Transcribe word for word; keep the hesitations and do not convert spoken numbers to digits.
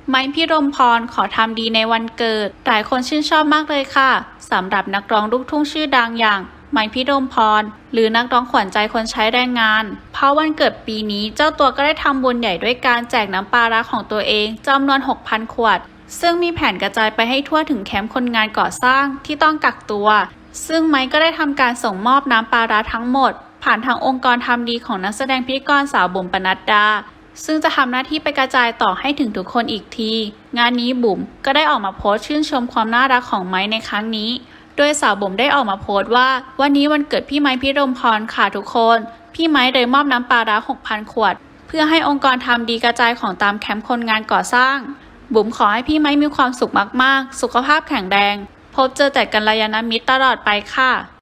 ไม้พิรมพรขอทำดีในวันเกิดหลายคนชื่นชอบมากเลยค่ะสำหรับนักร้องลูกทุ่งชื่อดังอย่างไม้พิรมพรหรือนักร้องขวัญใจคนใช้แรงงานเพราะวันเกิดปีนี้เจ้าตัวก็ได้ทำบุญใหญ่ด้วยการแจกน้ำปลาร้าของตัวเองจำนวน หกพัน ขวดซึ่งมีแผนกระจายไปให้ทั่วถึงแคมป์คนงานก่อสร้างที่ต้องกักตัวซึ่งไม้ก็ได้ทำการส่งมอบน้ำปลาร้าทั้งหมดผ่านทางองค์กรทำดีของนักแสดงพิธีกรสาวบุ๋มปนัดดาซึ่งจะทำหน้าที่ไปกระจายต่อให้ถึงทุกคนอีกทีงานนี้บุ๋มก็ได้ออกมาโพสต์ชื่นชมความน่ารักของไม้ในครั้งนี้โดยสาวบุ๋มได้ออกมาโพสต์ว่าวันนี้วันเกิดพี่ไม้พิรมพรค่ะทุกคนพี่ไม้เลยมอบน้ำปลาร้า หกพัน ขวดเพื่อให้องค์กรทำดีกระจายของตามแคมป์คนงานก่อสร้างบุ๋มขอให้พี่ไม้มีความสุขมากๆสุขภาพแข็งแรงพบเจอแต่กัลยาณมิตรตลอดไปค่ะ